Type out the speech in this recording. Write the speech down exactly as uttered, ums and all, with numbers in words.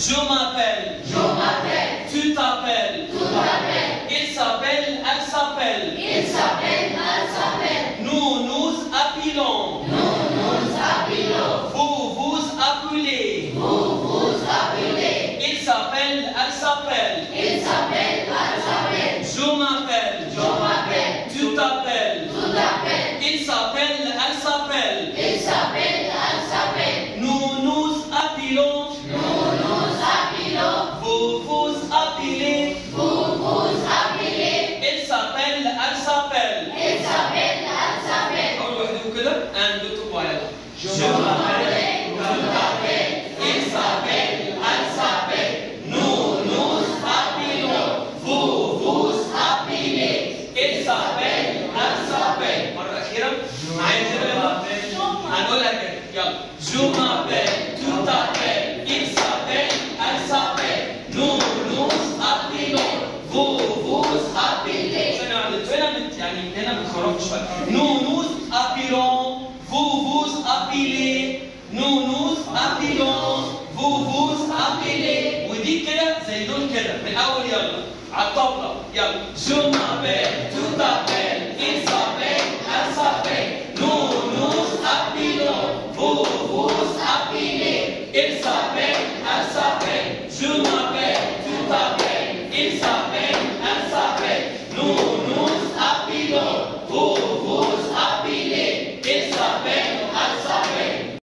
Je m'appelle. Je m'appelle. Tu t'appelles. Tu t'appelles. Il s'appelle, elle s'appelle. Il s'appelle, elle s'appelle. Nous nous appelons. Nous nous appelons. Vous vous appelez. Vous vous appelez. Il s'appelle, elle s'appelle. Il s'appelle, elle s'appelle. Je m'appelle. Je m'appelle. Tu t'appelles. Tu t'appelles. Il s'appelle, elle s'appelle. Il s'appelle, elle s'appelle. Nous nous appelons. Nous nous appelons. Vous vous appelez. Vous vous appelez. Il s'appelle, elle s'appelle. Il s'appelle, elle s'appelle. أول واحد كده un deux trois يلا. Je m'appelle. Tu t'appelles. Il s'appelle, elle s'appelle. Nous nous appelons. Vous vous appelez. Il s'appelle, elle s'appelle. مرة أخيرة معايا كده يلا. هنقولها كده يلا. Je m'appelle, tu t'appelles. Il s'appelle, elle s'appelle. Nous nous appelons. Vous vous appelez. ثانية واحدة انتوا هنا بت يعني هنا بتخرجوا شوية. Nous nous appelons. Vous vous appelez. Nous nous appelons. Vous vous appelez. ودي كده زي دول كده من الأول يلا على الطبلة يلا. Je m'appelle, tu t'appelles.